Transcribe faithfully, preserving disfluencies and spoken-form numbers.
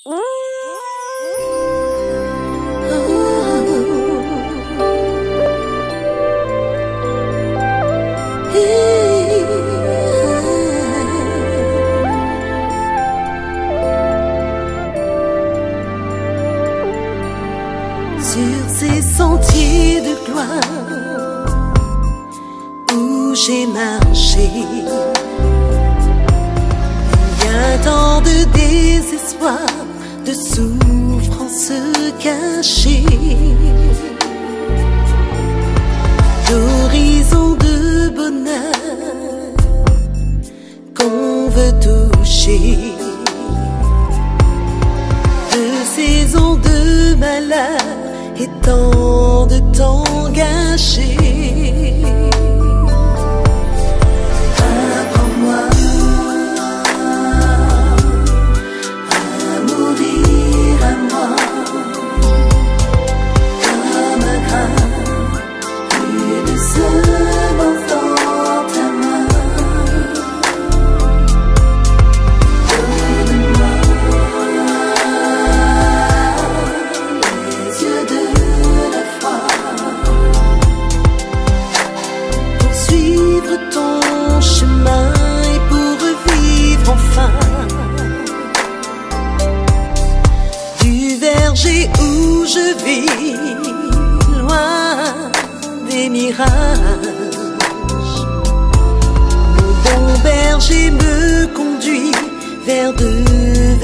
Sur ces sentiers de gloire où j'ai marché, il y a tant de désespoir, de souffrance cachée, d'horizons de bonheur qu'on veut toucher, de saisons de malheur et tant de temps gâché. Apprends-moi à mourir à moi, comme un grain, une semence dans ta main. Donne-moi les yeux de ton chemin et pour revivre enfin du verger où je vis, loin des mirages. Mon bon berger me conduit vers de